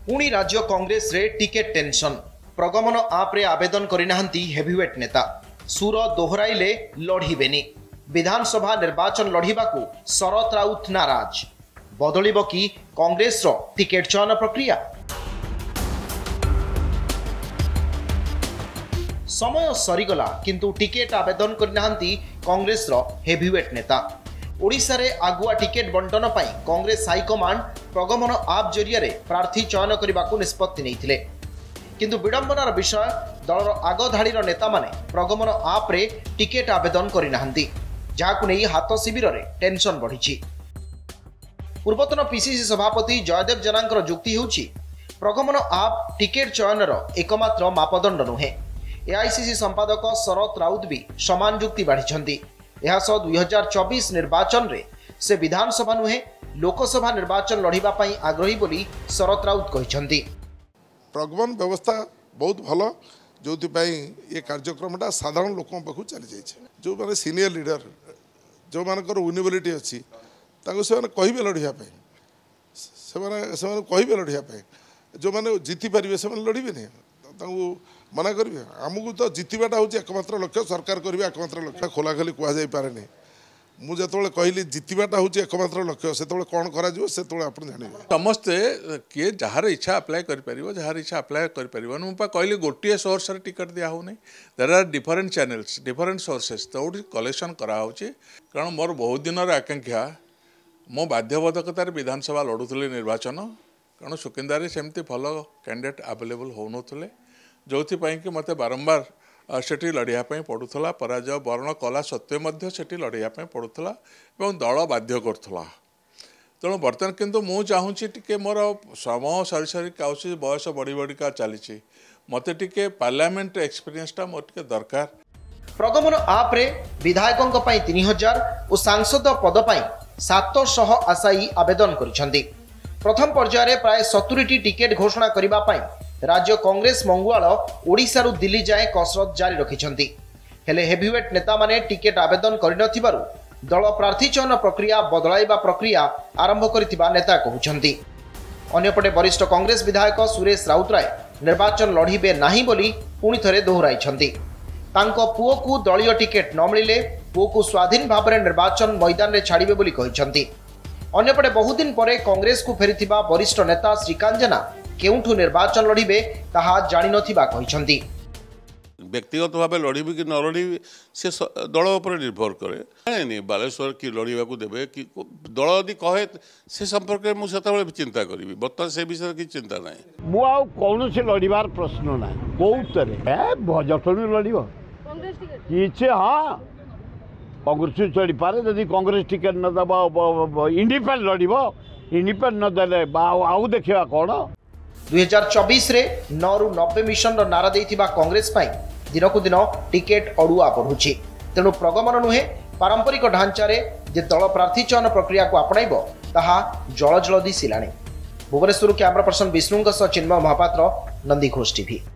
पुणी राज्य कांग्रेस रे टिकेट टेंशन प्रगमन आप रे आवेदन करिनाहंती हेवीवेट नेता सुर दोहराइले लढ़िबेनी विधानसभा निर्वाचन लढ़िबाकू शरद राउत नाराज बदलिब कि कांग्रेस रो टिकेट चयन प्रक्रिया समय सरीगला किंतु टिकेट आवेदन करिनाहंती कांग्रेस रो हेवीवेट नेता ओडिशा रे आगुआ टिकेट बंटन पाई कांग्रेस हाईकमांड प्रगमन आप जरिया प्रार्थी चयन करने निष्पत्ति नहीं किंतु विडंबनार विषय दलर आगधाड़ीर नेता माने प्रगमन आप रे टिकेट आवेदन करिनाहंती जाहाकु नै हाथ शिविर रे टेंशन बढ़ी। पूर्वतन पीसीसी सभापति जयदेव जेनांकर जुक्ति होउछि प्रगमन आप टिकेट चयनर एकमात्र मापदंड नुहे। एआईसीसी संपादक शरद राउत भी समान जुक्ति बाढ़ी। यह 2024 निर्वाचन रे से विधानसभा नुहे लोकसभा निर्वाचन लढ़िबा पई आग्रही बोली शरद राउत कहिसंती। प्रगमन व्यवस्था बहुत भल जो ये कार्यक्रमटा साधारण लोक पाखु चली जाए जो माने सीनियर लीडर जो मानकर विनेबिलिटी अच्छी से कहे लड़ाई से कहे लड़ाई जो मैंने जीति पारे से लड़े नहीं मना करेंगे आमको तो जितवाटा हूँ एकमात्र लक्ष्य सरकार करेंगे एकमात्र लक्ष्य खोलाखोली कहुपारे नहीं मुझे कहली जितवाटा हूँ एकमात्र लक्ष्य से कौन कर जाने समस्ते किए जार इच्छा अप्लाई कर जार इच्छा अप्लाई कर मुझे कहली गोटे सोर्स टिकट दिया हो नहीं there are different channels different sources तो कलेक्शन कराऊँचे कारण मोर बहुत दिन आकांक्षा मो बाध्यबाधकतार विधानसभा लड़ुली निर्वाचन कारण सुकिंदारे सेमती भल कैंडिडेट अवेलेबल हो नुले जो कि मत बारंबार सेठी लड़ाई पड़ूला पराजय वर्ण कला सत्वे सेठी लड़ाई पड़ूला और दल बाध्य करुला तेणु बर्तमान किंतु मु चाहूँगी टी मोर समय सरी सरी आउसी बयस बढ़ी बढ़िका चली मत टी पार्लियामेंट एक्सपीरियंसटा मोर टे दरकार। प्रगमन आप रे विधायकों 3000 और सांसद पद पर 700 आशायी आवेदन करिसेंती। प्रथम पर्यायर प्राय 70टी टिकेट घोषणा करने राज्य कांग्रेस मंगुआल ओडिशा रु दिल्ली जाए कसरत जारी रखिछंती। हेले हेवीवेट नेता माने टिकेट आवेदन करिनथिबारु दल प्रार्थी चयन प्रक्रिया बदलाइबा प्रक्रिया आरंभ करिथिबा नेता कहउछंती। अन्यपटे वरिष्ठ कांग्रेस विधायक सुरेश राउतराय निर्वाचन लढ़िबे नाही बोली पुणी थरे दोहराइछंती। तांको पुओ को दलीय टिकेट न मिलिले पुओ को स्वाधीन भाव में निर्वाचन मैदान में छाड़िबे बोली कहिछंती। अन्यपटे बहुदिन परे कांग्रेस को फेरिथिबा वरिष्ठ नेता श्रीकांत जेना केउठु निर्वाचन लड़िबे ताहा जानि नथिबा कहिसंती। व्यक्तिगत भाव लड़बी कि न लड़बी से दल उपर निर्भर करे नहीं बालेश्वर कि लड़ाई को देवे कि दल यदि कहे से संपर्क में मुझे चिंता करी बर्तमान से विषय की चिंता ना कौन से लड़ार प्रश्न ना कौन जटनी लड़ कि हाँ कांग्रेस चढ़ी पारे जदि कांग्रेस टिकेट न दबा इंडिपेंडेंट लड़ इंडिपेंडेंट न देले आउ देखा कौन 2024 रे 9 रु 90 मिशन नारा देइथिबा कांग्रेस पाई दिनकु दिन टिकेट अड़ुआ बढ़ुछि। तेणु प्रगमन नुहे पारंपरिक ढांचा रे जे दल प्रार्थी चयन प्रक्रिया को अपनाइबो ताहा जल जल दिसिलाणी। भुवनेश्वर कैमरा पर्सन विष्णुंग सह चिन्मय महापात्र, नंदीघोष टीवी।